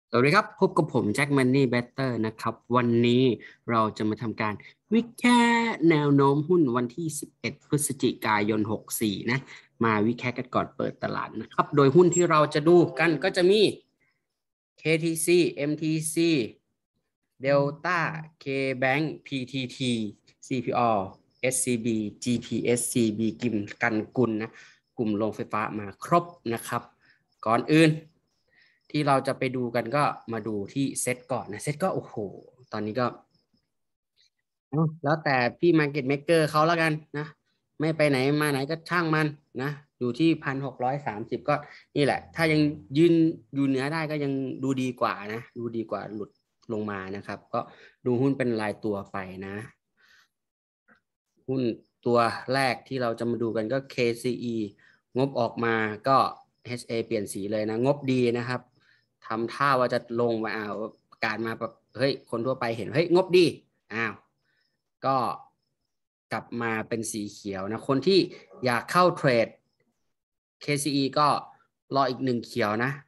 สวัสดีครับพบกับผมแจ็คมันนี่เบเตอร์นะครับวันนี้เราจะมาทำการวิเคราะห์แนวโน้มหุ้นวันที่11พฤศจิกายน64นะมาวิเคราะห์กันก่อนเปิดตลาดนะครับโดยหุ้นที่เราจะดูกันก็จะมี KTC MTC Delta KBank PTT CPO SCB GPSCB กิมกันกุลนะกลุ่มโรงไฟฟ้ามาครบนะครับก่อนอื่นที่เราจะไปดูกันก็มาดูที่เซ็ตก่อนนะเซ็ตก็โอ้โหตอนนี้ก็แล้วแต่พี่ Market Maker เขาแล้วกันนะไม่ไปไหนมาไหนก็ช่างมันนะอยู่ที่1,630ก็นี่แหละถ้ายังยืนอยู่เหนือได้ก็ยังดูดีกว่านะดูดีกว่าหลุดลงมานะครับก็ดูหุ้นเป็นรายตัวไปนะหุ้นตัวแรกที่เราจะมาดูกันก็ KCE งบออกมาก็ HA เปลี่ยนสีเลยนะงบดีนะครับทำท่าว่าจะลงมาประกาศมาแบบเฮ้ยคนทั่วไปเห็นเฮ้ยงบดีอ้าวก็กลับมาเป็นสีเขียวนะคนที่อยากเข้าเทรด KCE ก็รออีก1เขียวนะ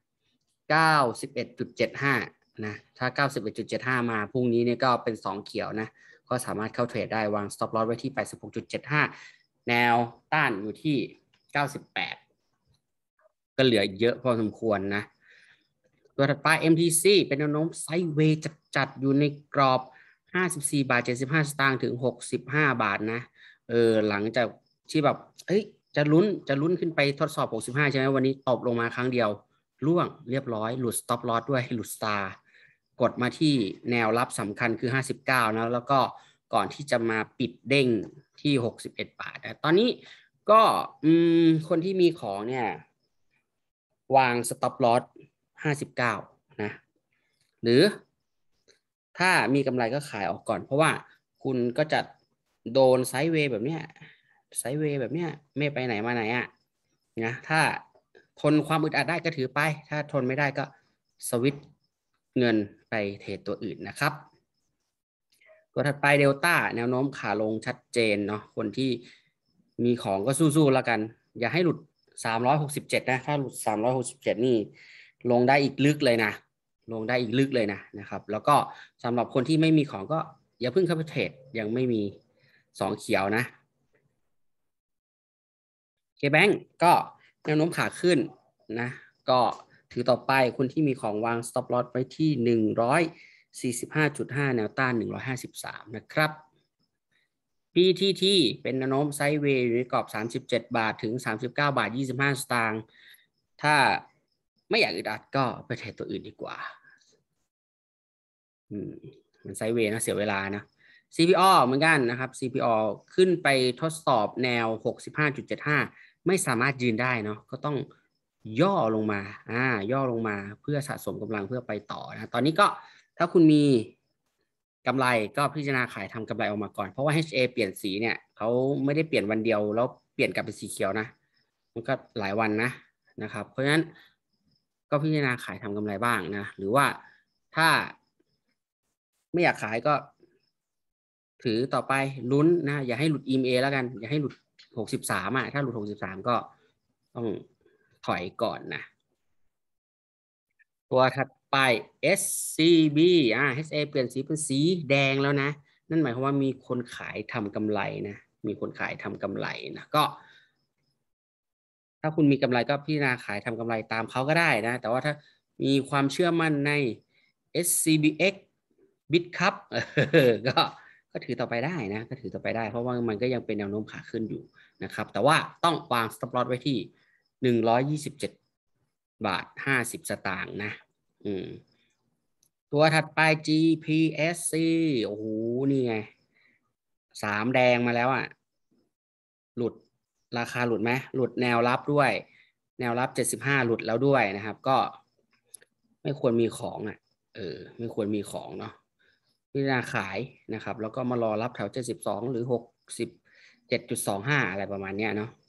91.75นะถ้า91.75มาพรุ่งนี้เนี่ยก็เป็น2เขียวนะก็สามารถเข้าเทรดได้วาง stop loss ไว้ที่ 86.75 แนวต้านอยู่ที่ 98 ก็เหลือเยอะพอสมควรนะตัวถัดไป MTC เป็นแนวโน้มไซด์เวย์จัดอยู่ในกรอบ54.75 สตางค์ถึง65 บาทนะหลังจากที่แบบเอ้ยจะลุ้นขึ้นไปทดสอบ65ใช่ไหมวันนี้ตบลงมาครั้งเดียวร่วงเรียบร้อยหลุด stop loss ด้วยหลุด star กดมาที่แนวรับสำคัญคือ59นะแล้วก็ก่อนที่จะมาปิดเด้งที่61 บาทนะตอนนี้ก็คนที่มีของเนี่ยวาง stop loss 59นะหรือถ้ามีกำไรก็ขายออกก่อนเพราะว่าคุณก็จะโดนไซด์เวย์แบบเนี้ยไซด์เวย์แบบเนี้ยไม่ไปไหนมาไหนอ่ะนะถ้าทนความอึดอัดได้ก็ถือไปถ้าทนไม่ได้ก็สวิตช์เงินไปเทรดตัวอื่นนะครับตัวถัดไปเดลต้าแนวโน้มขาลงชัดเจนเนาะคนที่มีของก็สู้ๆแล้วกันอย่าให้หลุด367นะถ้าหลุด367นี่ลงได้อีกลึกเลยนะลงได้อีกลึกเลยนะครับแล้วก็สำหรับคนที่ไม่มีของก็อย่าเพิ่งเข้าไปเทรดยังไม่มี2เขียวนะKBank ก็แนวโน้มขาขึ้นนะก็ถือต่อไปคนที่มีของวาง stop loss ไว้ที่145.5แนวต้าน153นะครับ PTT เป็นแนวโน้มไซด์เวย์อยู่ในกรอบ37 บาทถึง39.25 สตางค์ถ้าไม่อยากอึดอัดก็ไปเทรดตัวอื่นดีกว่ามันไซด์เวย์นะเสียเวลานะ CPO เหมือนกันนะครับ CPO ขึ้นไปทดสอบแนว 65.75 ไม่สามารถยืนได้เนาะก็ต้องย่อลงมาย่อลงมาเพื่อสะสมกำลังเพื่อไปต่อนะตอนนี้ก็ถ้าคุณมีกำไรก็พิจารณาขายทำกำไรออกมาก่อนเพราะว่า HA เปลี่ยนสีเนี่ยเขาไม่ได้เปลี่ยนวันเดียวแล้วเปลี่ยนกลับเป็นสีเขียวนะมันก็หลายวันนะครับเพราะฉะนั้นก็พิจารณาขายทำกำไรบ้างนะหรือว่าถ้าไม่อยากขายก็ถือต่อไปลุ้นนะอย่าให้หลุด EMA แล้วกันอย่าให้หลุด63ถ้าหลุด63ก็ต้องถอยก่อนนะตัวถัดไป SCB HA เปลี่ยนสีเป็นสีแดงแล้วนะนั่นหมายความว่ามีคนขายทำกำไรนะมีคนขายทำกำไรนะก็ถ้าคุณมีกำไรก็พิจารณาขายทำกำไรตามเขาก็ได้นะแต่ว่าถ้ามีความเชื่อมั่นใน SCBX BitCup ก็ถือต่อไปได้นะก็ถือต่อไปได้เพราะว่ามันก็ยังเป็นแนวโน้มขาขึ้นอยู่นะครับแต่ว่าต้องวาง stop loss ไว้ที่127.50 สตางค์นะตัวถัดไป GPSC โอ้โหนี่ไง3แดงมาแล้วหลุดราคาหลุดไหมหลุดแนวรับด้วยแนวรับ75หลุดแล้วด้วยนะครับก็ไม่ควรมีของไม่ควรมีของเนาะพิจารณาขายนะครับแล้วก็มารอรับแถว72หรือ67.25อะไรประมาณเนี้ยเนาะ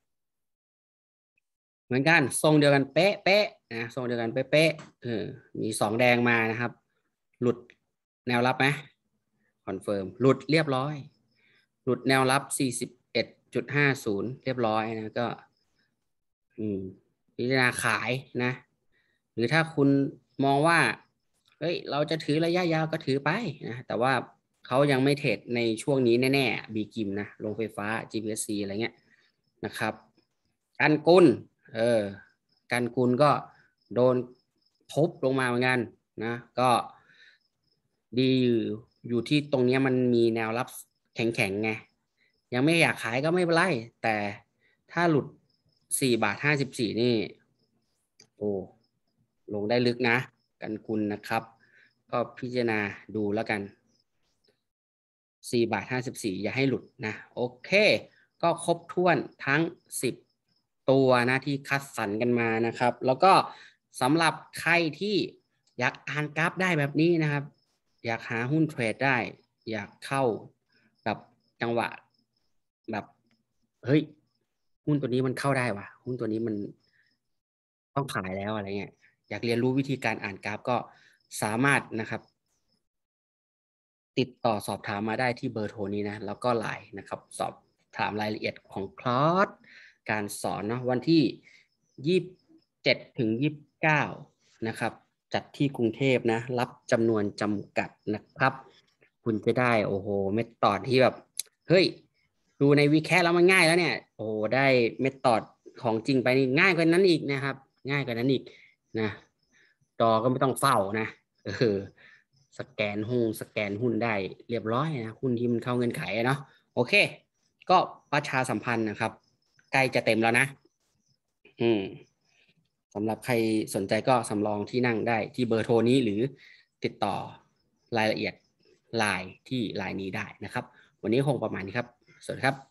เหมือนกันทรงเดียวกันเป๊ะนะทรงเดียวกันเป๊ะมี2แดงมานะครับหลุดแนวรับไหมคอนเฟิร์มหลุดเรียบร้อยหลุดแนวรับ41.50เรียบร้อยนะก็พิจารณาขายนะหรือถ้าคุณมองว่าเฮ้ยเราจะถือระยะยาวก็ถือไปนะแต่ว่าเขายังไม่เทรดในช่วงนี้แน่ๆบีกิมนะโรงไฟฟ้า GPSC อะไรเงี้ยนะครับกันกุลกันกุลก็โดนทุบลงมาเหมือนกันนะก็ดีอยู่ที่ตรงนี้มันมีแนวรับแข็งๆไงยังไม่อยากขายก็ไม่เป็นไรแต่ถ้าหลุด4.54 บาทนี่โอ้ลงได้ลึกนะกันกุลนะครับก็พิจารณาดูแล้วกัน4.54 บาทอย่าให้หลุดนะโอเคก็ครบถ้วนทั้ง10ตัวนะที่คัดสรรกันมานะครับแล้วก็สำหรับใครที่อยากอ่านกราฟได้แบบนี้นะครับอยากหาหุ้นเทรดได้อยากเข้ากับจังหวะแบบเฮ้ยหุ้นตัวนี้มันเข้าได้ว่ะหุ้นตัวนี้มันต้องขายแล้วอะไรเงี้ยอยากเรียนรู้วิธีการอ่านกราฟก็สามารถนะครับติดต่อสอบถามมาได้ที่เบอร์โทรนี้นะแล้วก็ไลน์นะครับสอบถามรายละเอียดของคลอสการสอนนะวันที่27ถึง29นะครับจัดที่กรุงเทพนะรับจำนวนจำกัดนะครับคุณจะได้โอ้โหเมธอดที่แบบเฮ้ยดูในวีแคสแล้วมันง่ายแล้วเนี่ยโอ้โหได้เมธอดของจริงไปนี่ง่ายกว่านั้นอีกนะครับง่ายกว่านั้นอีกนะจอก็ไม่ต้องเฝ้านะสแกนหุ้นได้เรียบร้อยนะหุ้นที่มันเข้าเงื่อนไขเนาะโอเคก็ประชาสัมพันธ์นะครับใกล้จะเต็มแล้วนะสำหรับใครสนใจก็สำรองที่นั่งได้ที่เบอร์โทรนี้หรือติดต่อรายละเอียดไลน์ที่ไลน์นี้ได้นะครับวันนี้คงประมาณนี้ครับสวัสดีครับ